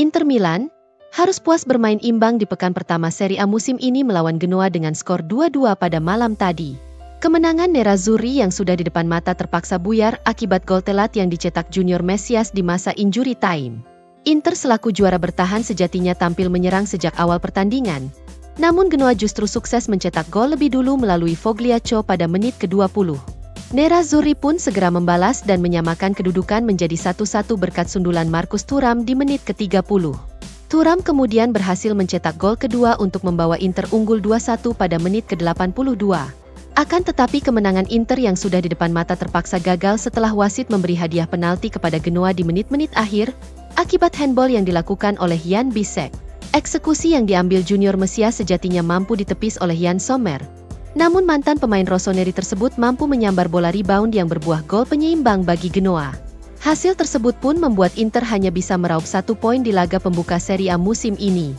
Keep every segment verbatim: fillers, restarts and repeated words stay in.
Inter Milan harus puas bermain imbang di pekan pertama Serie A musim ini melawan Genoa dengan skor dua dua pada malam tadi. Kemenangan Nerazzurri yang sudah di depan mata terpaksa buyar akibat gol telat yang dicetak Junior Mesias di masa injury time. Inter selaku juara bertahan sejatinya tampil menyerang sejak awal pertandingan. Namun Genoa justru sukses mencetak gol lebih dulu melalui Fogliaccio pada menit ke dua puluh. Nerazzurri pun segera membalas dan menyamakan kedudukan menjadi satu satu berkat sundulan Marcus Thuram di menit ke tiga puluh. Thuram kemudian berhasil mencetak gol kedua untuk membawa Inter unggul dua satu pada menit ke delapan puluh dua. Akan tetapi kemenangan Inter yang sudah di depan mata terpaksa gagal setelah wasit memberi hadiah penalti kepada Genoa di menit-menit akhir, akibat handball yang dilakukan oleh Jan Bisek. Eksekusi yang diambil Junior Mesias sejatinya mampu ditepis oleh Jan Sommer. Namun mantan pemain Rossoneri tersebut mampu menyambar bola rebound yang berbuah gol penyeimbang bagi Genoa. Hasil tersebut pun membuat Inter hanya bisa meraup satu poin di laga pembuka Serie A musim ini.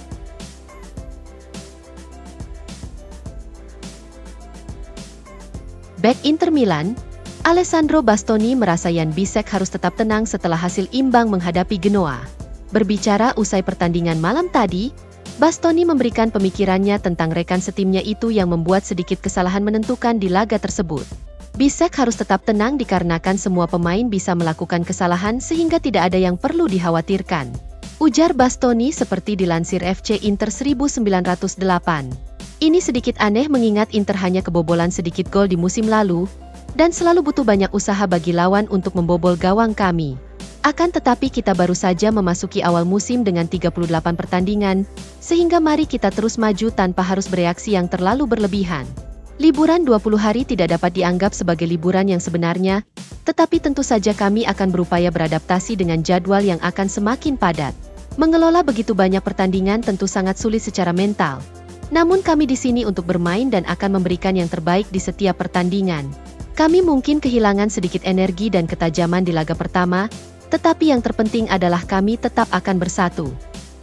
Bek Inter Milan, Alessandro Bastoni merasa Jan Bisek harus tetap tenang setelah hasil imbang menghadapi Genoa. Berbicara usai pertandingan malam tadi, Bastoni memberikan pemikirannya tentang rekan setimnya itu yang membuat sedikit kesalahan menentukan di laga tersebut. Bisek harus tetap tenang dikarenakan semua pemain bisa melakukan kesalahan sehingga tidak ada yang perlu dikhawatirkan. Ujar Bastoni seperti dilansir F C Inter seribu sembilan ratus delapan. Ini sedikit aneh mengingat Inter hanya kebobolan sedikit gol di musim lalu, dan selalu butuh banyak usaha bagi lawan untuk membobol gawang kami. Akan tetapi kita baru saja memasuki awal musim dengan tiga puluh delapan pertandingan, sehingga mari kita terus maju tanpa harus bereaksi yang terlalu berlebihan. Liburan dua puluh hari tidak dapat dianggap sebagai liburan yang sebenarnya, tetapi tentu saja kami akan berupaya beradaptasi dengan jadwal yang akan semakin padat. Mengelola begitu banyak pertandingan tentu sangat sulit secara mental. Namun kami di sini untuk bermain dan akan memberikan yang terbaik di setiap pertandingan. Kami mungkin kehilangan sedikit energi dan ketajaman di laga pertama, tetapi yang terpenting adalah kami tetap akan bersatu.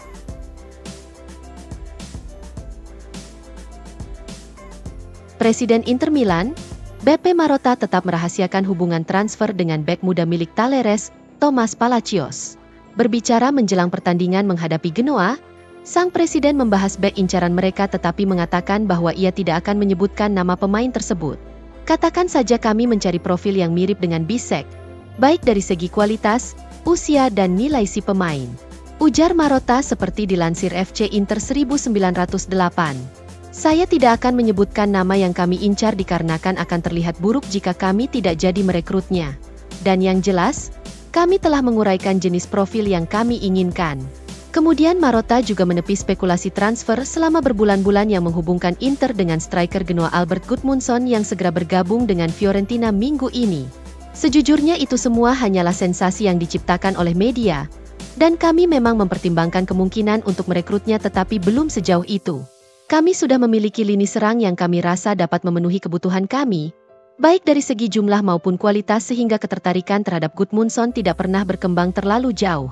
Presiden Inter Milan, Beppe Marotta tetap merahasiakan hubungan transfer dengan bek muda milik Talleres, Thomas Palacios. Berbicara menjelang pertandingan menghadapi Genoa, sang presiden membahas bek incaran mereka tetapi mengatakan bahwa ia tidak akan menyebutkan nama pemain tersebut. Katakan saja kami mencari profil yang mirip dengan Bisek, baik dari segi kualitas, usia dan nilai si pemain. Ujar Marotta seperti dilansir F C Inter seribu sembilan ratus delapan. Saya tidak akan menyebutkan nama yang kami incar dikarenakan akan terlihat buruk jika kami tidak jadi merekrutnya. Dan yang jelas, kami telah menguraikan jenis profil yang kami inginkan. Kemudian Marotta juga menepis spekulasi transfer selama berbulan-bulan yang menghubungkan Inter dengan striker Genoa Albert Gudmundsson yang segera bergabung dengan Fiorentina minggu ini. Sejujurnya itu semua hanyalah sensasi yang diciptakan oleh media, dan kami memang mempertimbangkan kemungkinan untuk merekrutnya tetapi belum sejauh itu. Kami sudah memiliki lini serang yang kami rasa dapat memenuhi kebutuhan kami, baik dari segi jumlah maupun kualitas sehingga ketertarikan terhadap Gudmundsson tidak pernah berkembang terlalu jauh.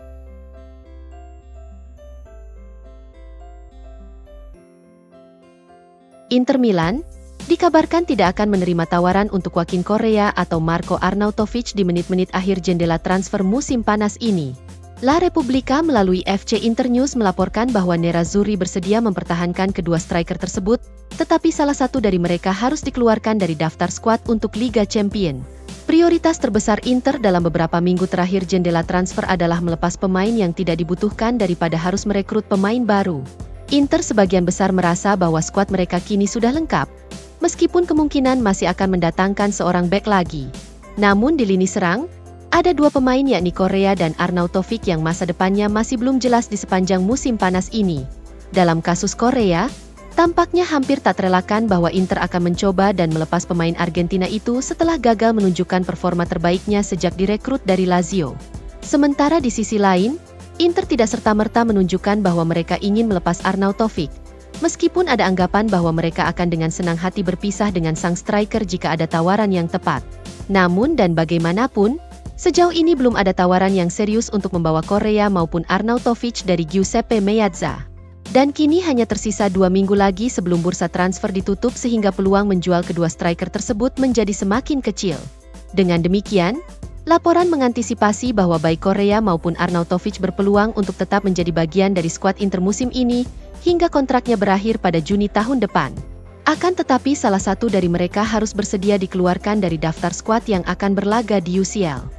Inter Milan dikabarkan tidak akan menerima tawaran untuk Joaquin Correa atau Marco Arnautovic di menit-menit akhir jendela transfer musim panas ini. La Repubblica melalui F C Internews melaporkan bahwa Nerazzurri bersedia mempertahankan kedua striker tersebut, tetapi salah satu dari mereka harus dikeluarkan dari daftar skuad untuk Liga Champions. Prioritas terbesar Inter dalam beberapa minggu terakhir jendela transfer adalah melepas pemain yang tidak dibutuhkan daripada harus merekrut pemain baru. Inter sebagian besar merasa bahwa skuad mereka kini sudah lengkap, meskipun kemungkinan masih akan mendatangkan seorang bek lagi. Namun di lini serang, ada dua pemain yakni Correa dan Arnautovic yang masa depannya masih belum jelas di sepanjang musim panas ini. Dalam kasus Correa, tampaknya hampir tak terelakkan bahwa Inter akan mencoba dan melepas pemain Argentina itu setelah gagal menunjukkan performa terbaiknya sejak direkrut dari Lazio. Sementara di sisi lain, Inter tidak serta-merta menunjukkan bahwa mereka ingin melepas Arnautovic, meskipun ada anggapan bahwa mereka akan dengan senang hati berpisah dengan sang striker jika ada tawaran yang tepat. Namun dan bagaimanapun, sejauh ini belum ada tawaran yang serius untuk membawa Correa maupun Arnautovic dari Giuseppe Meazza. Dan kini hanya tersisa dua minggu lagi sebelum bursa transfer ditutup sehingga peluang menjual kedua striker tersebut menjadi semakin kecil. Dengan demikian, Laporan mengantisipasi bahwa baik Korea maupun Arnautovic berpeluang untuk tetap menjadi bagian dari skuad Inter musim ini, hingga kontraknya berakhir pada Juni tahun depan. Akan tetapi salah satu dari mereka harus bersedia dikeluarkan dari daftar skuad yang akan berlaga di U C L.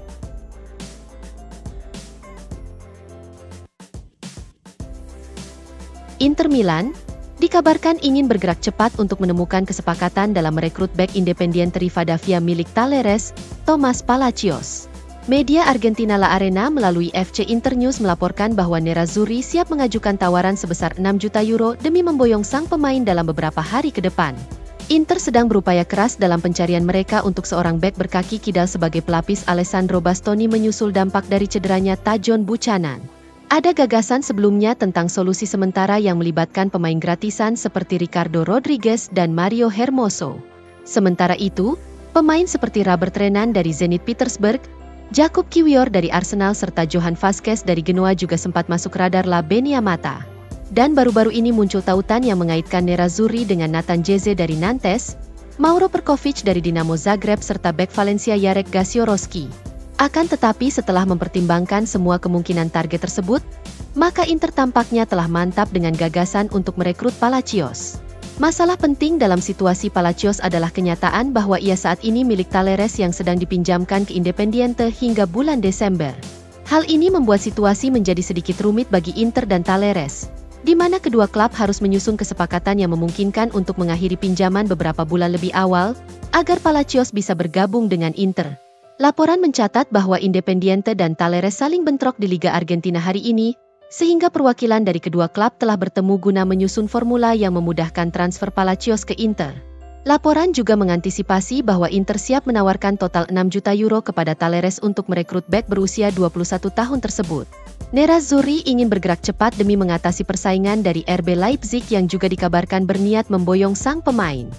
Inter Milan dikabarkan ingin bergerak cepat untuk menemukan kesepakatan dalam merekrut bek Independiente Rivadavia milik Talleres, Thomas Palacios. Media Argentina La Arena melalui F C Internews melaporkan bahwa Nerazzurri siap mengajukan tawaran sebesar enam juta euro demi memboyong sang pemain dalam beberapa hari ke depan. Inter sedang berupaya keras dalam pencarian mereka untuk seorang bek berkaki kidal sebagai pelapis Alessandro Bastoni menyusul dampak dari cederanya Tajon Buchanan. Ada gagasan sebelumnya tentang solusi sementara yang melibatkan pemain gratisan seperti Ricardo Rodriguez dan Mario Hermoso. Sementara itu, pemain seperti Robert Renan dari Zenit Petersburg, Jakub Kiwior dari Arsenal serta Johan Vazquez dari Genoa juga sempat masuk radar La Beniamata. Dan baru-baru ini muncul tautan yang mengaitkan Nerazzurri dengan Nathan Jeze dari Nantes, Mauro Perkovic dari Dinamo Zagreb serta bek Valencia Jarek Gasiorowski. Akan tetapi setelah mempertimbangkan semua kemungkinan target tersebut, maka Inter tampaknya telah mantap dengan gagasan untuk merekrut Palacios. Masalah penting dalam situasi Palacios adalah kenyataan bahwa ia saat ini milik Talleres yang sedang dipinjamkan ke Independiente hingga bulan Desember. Hal ini membuat situasi menjadi sedikit rumit bagi Inter dan Talleres, di mana kedua klub harus menyusun kesepakatan yang memungkinkan untuk mengakhiri pinjaman beberapa bulan lebih awal, agar Palacios bisa bergabung dengan Inter. Laporan mencatat bahwa Independiente dan Talleres saling bentrok di Liga Argentina hari ini, sehingga perwakilan dari kedua klub telah bertemu guna menyusun formula yang memudahkan transfer Palacios ke Inter. Laporan juga mengantisipasi bahwa Inter siap menawarkan total enam juta euro kepada Talleres untuk merekrut bek berusia dua puluh satu tahun tersebut. Nerazzurri ingin bergerak cepat demi mengatasi persaingan dari R B Leipzig yang juga dikabarkan berniat memboyong sang pemain.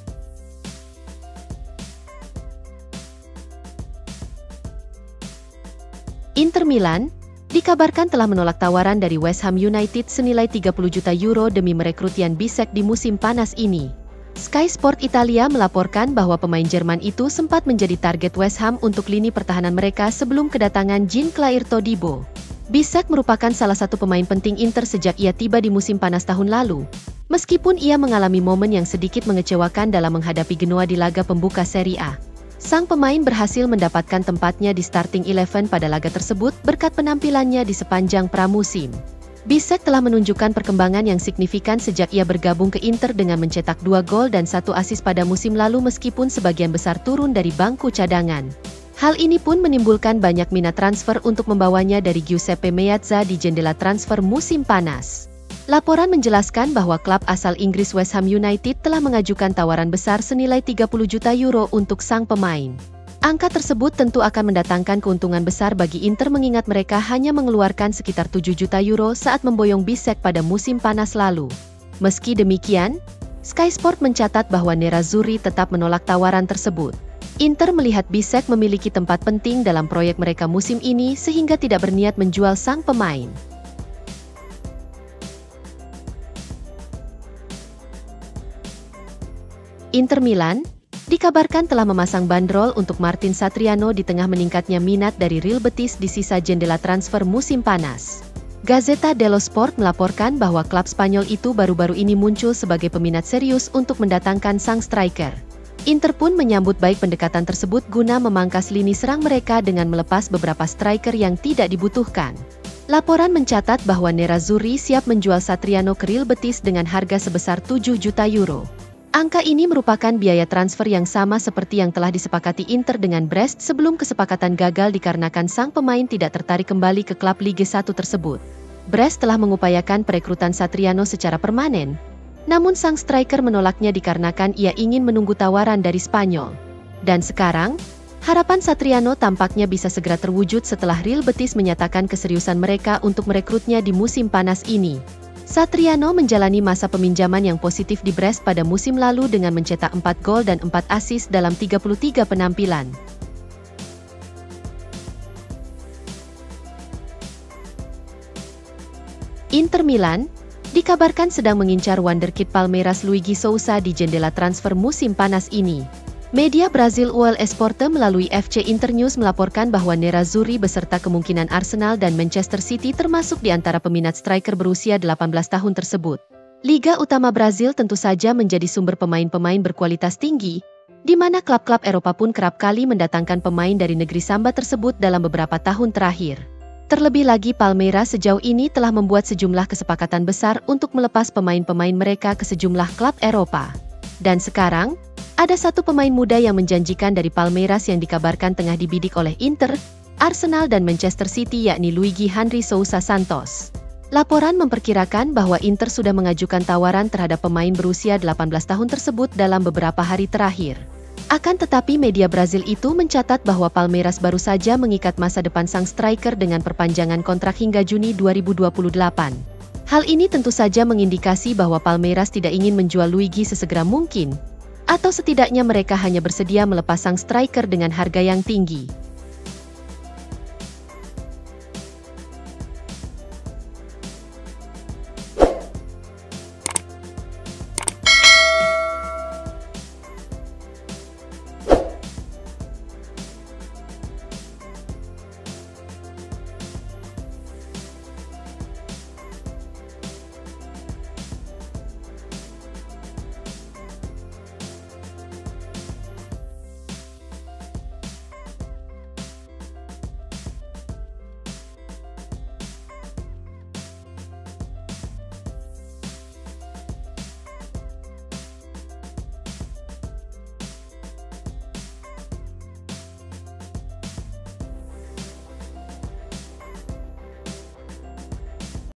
Inter Milan dikabarkan telah menolak tawaran dari West Ham United senilai tiga puluh juta euro demi merekrut Jan Bisek di musim panas ini. Sky Sport Italia melaporkan bahwa pemain Jerman itu sempat menjadi target West Ham untuk lini pertahanan mereka sebelum kedatangan Jean-Claire Todibo. Bisek merupakan salah satu pemain penting Inter sejak ia tiba di musim panas tahun lalu. Meskipun ia mengalami momen yang sedikit mengecewakan dalam menghadapi Genoa di laga pembuka Serie A. Sang pemain berhasil mendapatkan tempatnya di starting eleven pada laga tersebut berkat penampilannya di sepanjang pramusim. Bisek telah menunjukkan perkembangan yang signifikan sejak ia bergabung ke Inter dengan mencetak dua gol dan satu assist pada musim lalu meskipun sebagian besar turun dari bangku cadangan. Hal ini pun menimbulkan banyak minat transfer untuk membawanya dari Giuseppe Meazza di jendela transfer musim panas. Laporan menjelaskan bahwa klub asal Inggris West Ham United telah mengajukan tawaran besar senilai tiga puluh juta euro untuk sang pemain. Angka tersebut tentu akan mendatangkan keuntungan besar bagi Inter mengingat mereka hanya mengeluarkan sekitar tujuh juta euro saat memboyong Bisek pada musim panas lalu. Meski demikian, Sky Sport mencatat bahwa Nerazzurri tetap menolak tawaran tersebut. Inter melihat Bisek memiliki tempat penting dalam proyek mereka musim ini sehingga tidak berniat menjual sang pemain. Inter Milan dikabarkan telah memasang bandrol untuk Martin Satriano di tengah meningkatnya minat dari Real Betis di sisa jendela transfer musim panas. Gazzetta dello Sport melaporkan bahwa klub Spanyol itu baru-baru ini muncul sebagai peminat serius untuk mendatangkan sang striker. Inter pun menyambut baik pendekatan tersebut guna memangkas lini serang mereka dengan melepas beberapa striker yang tidak dibutuhkan. Laporan mencatat bahwa Nerazzurri siap menjual Satriano ke Real Betis dengan harga sebesar tujuh juta euro. Angka ini merupakan biaya transfer yang sama seperti yang telah disepakati Inter dengan Brest sebelum kesepakatan gagal dikarenakan sang pemain tidak tertarik kembali ke klub Liga satu tersebut. Brest telah mengupayakan perekrutan Satriano secara permanen, namun sang striker menolaknya dikarenakan ia ingin menunggu tawaran dari Spanyol. Dan sekarang, harapan Satriano tampaknya bisa segera terwujud setelah Real Betis menyatakan keseriusan mereka untuk merekrutnya di musim panas ini. Satriano menjalani masa peminjaman yang positif di Brest pada musim lalu dengan mencetak empat gol dan empat assist dalam tiga puluh tiga penampilan. Inter Milan dikabarkan sedang mengincar wonderkid Palmeiras Luigi Sousa di jendela transfer musim panas ini. Media Brazil U L Esporte melalui F C Internews melaporkan bahwa Nerazzurri beserta kemungkinan Arsenal dan Manchester City termasuk di antara peminat striker berusia delapan belas tahun tersebut. Liga utama Brazil tentu saja menjadi sumber pemain-pemain berkualitas tinggi, di mana klub-klub Eropa pun kerap kali mendatangkan pemain dari negeri Samba tersebut dalam beberapa tahun terakhir. Terlebih lagi Palmeiras sejauh ini telah membuat sejumlah kesepakatan besar untuk melepas pemain-pemain mereka ke sejumlah klub Eropa. Dan sekarang, ada satu pemain muda yang menjanjikan dari Palmeiras yang dikabarkan tengah dibidik oleh Inter, Arsenal dan Manchester City yakni Luigi Henry Sousa Santos. Laporan memperkirakan bahwa Inter sudah mengajukan tawaran terhadap pemain berusia delapan belas tahun tersebut dalam beberapa hari terakhir. Akan tetapi media Brazil itu mencatat bahwa Palmeiras baru saja mengikat masa depan sang striker dengan perpanjangan kontrak hingga Juni dua ribu dua puluh delapan. Hal ini tentu saja mengindikasi bahwa Palmeiras tidak ingin menjual Luigi sesegera mungkin, atau setidaknya mereka hanya bersedia melepas sang striker dengan harga yang tinggi.